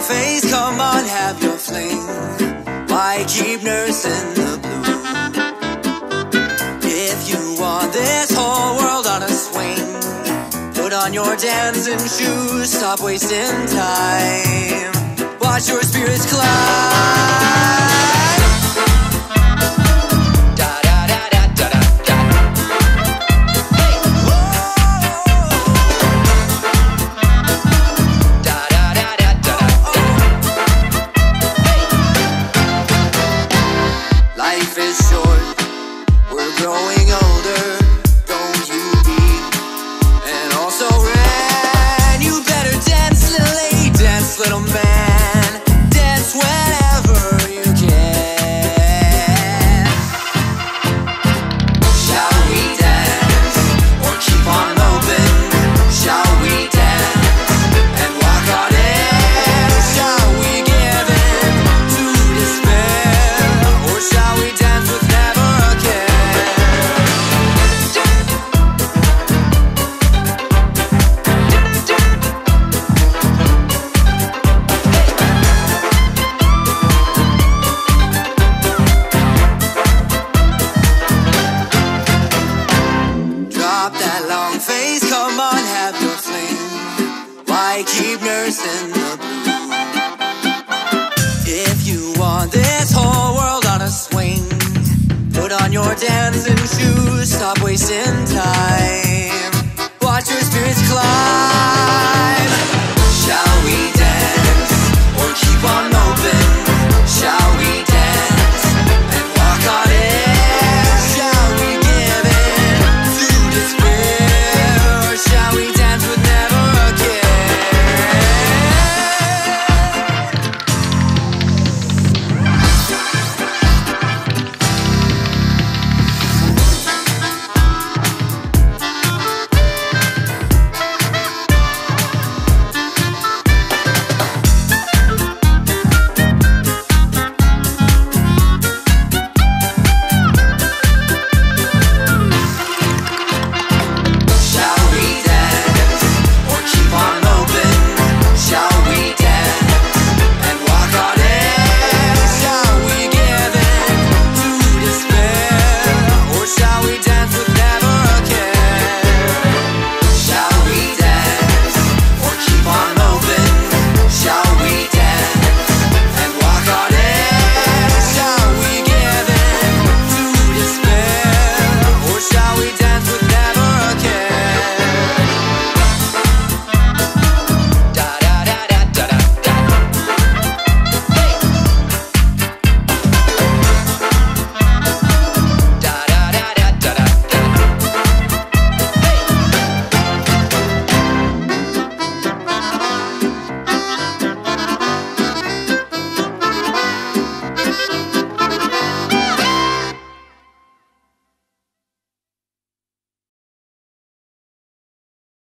face, come on, have your fling. Why keep nursing the blue? If you want this whole world on a swing, put on your dancing shoes, stop wasting time. Watch your spirits climb. Life is short, we're growing older, don't you be? And also ran, you better dance, little lady, dance, little man, dance whenever you can. Shall we dance, or keep on open? Shall we dance, and walk on air? Shall we give in to despair, or shall we dance with never a care? Drop that long face, come on, have your fling. Why keep nursing the blue? If you want this whole world on a swing, put on your dancing shoes, stop wasting time. Watch your spirits climb. Shall we dance, or keep on open? Shall